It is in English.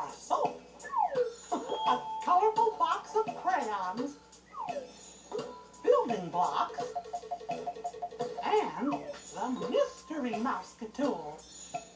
bar soap, a colorful box of crayons, building blocks, and the mystery mouseketool.